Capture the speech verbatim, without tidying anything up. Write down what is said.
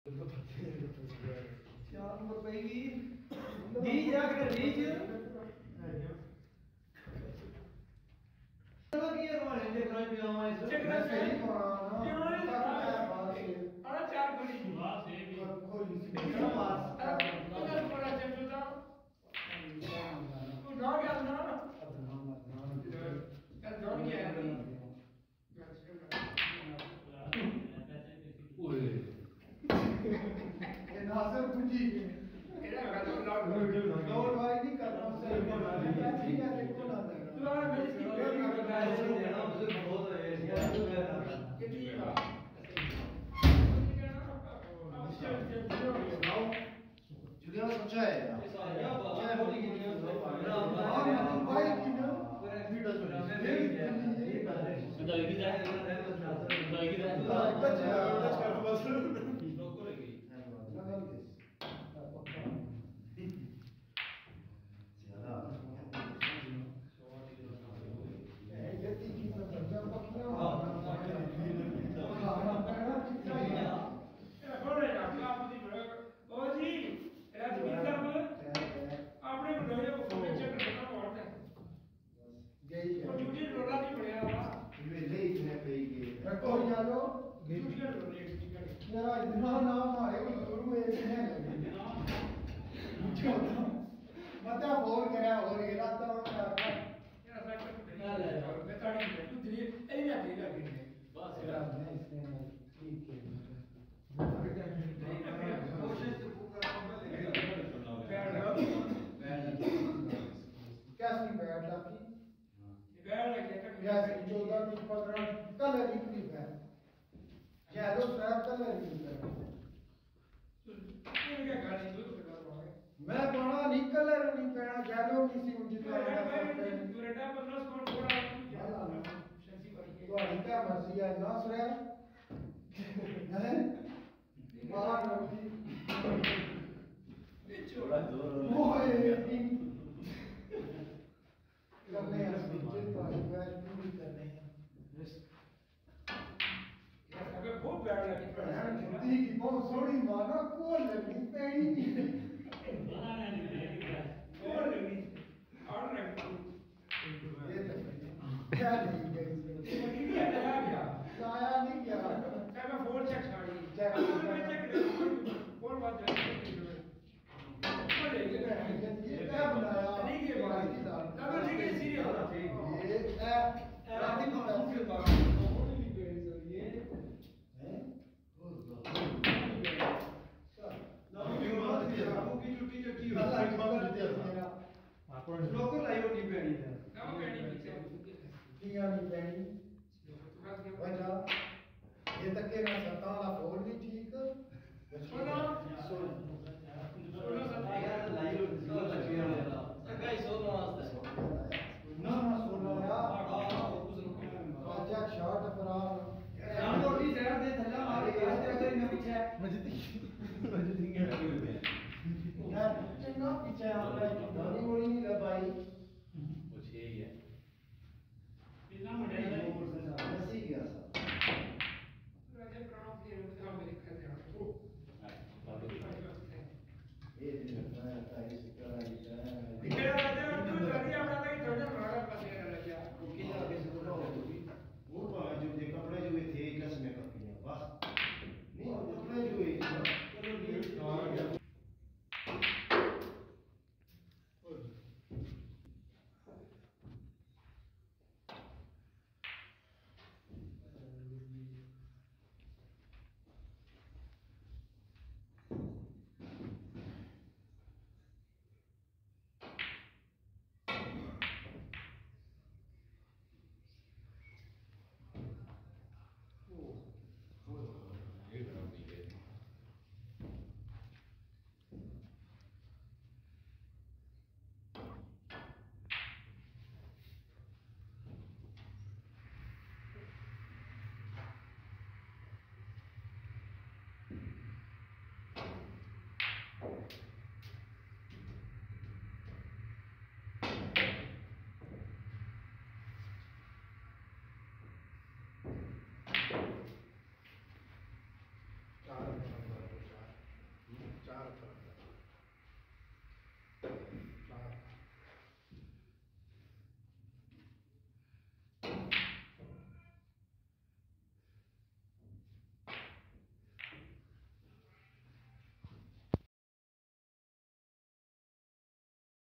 चार number Peggy बीज रख बीज चलो की है हमारे इंडिया क्राइम पे हमारे चक्कर सही मारना अरे चार बड़ी बात है भी खोली कितना मार अगर बड़ा चमचुदा तू ना क्या ना यार डॉन क्या है ओए ये नासिर पूजी मेरा गाना लाउड लाउड भाई नहीं करना सही बोल रहा है ठीक है देखो ना तू आ मेरी स्किन पे गाइस देना मुझे बहुत है यार तू मेरा कितनी बात जुलिया सोचा है क्या होती की नहीं भाई की ना वीडियो सुना बताइए क्या है बताइए क्या है टच टच कर बस मत बोल करे और ये रात तो यार मैं मैं ताड़ी तू दिली ए ना दिली लगी बस यार ठीक है कोशिश तो पूरा क्या सी बैठ लाकी बैठ लगे तक यस चौदह की पंद्रह कलर की है येलो स्ट्रैप कलर की है ये क्या गाड़ी दूर से मैं बड़ा नहीं कलर नहीं पहना येलो की सी मुझे तो रेडा पंद्रह स्कोर थोड़ा शशि भाई तो क्या मर्जी है ना सुरे हैं बाहर रखी छोड़ा जोर ओए करने हैं मुझे तो बैच पूरी करने हैं यार अबे बहुत बैड लगी है की बहुत सोड़ी माना कोल लगी पैनी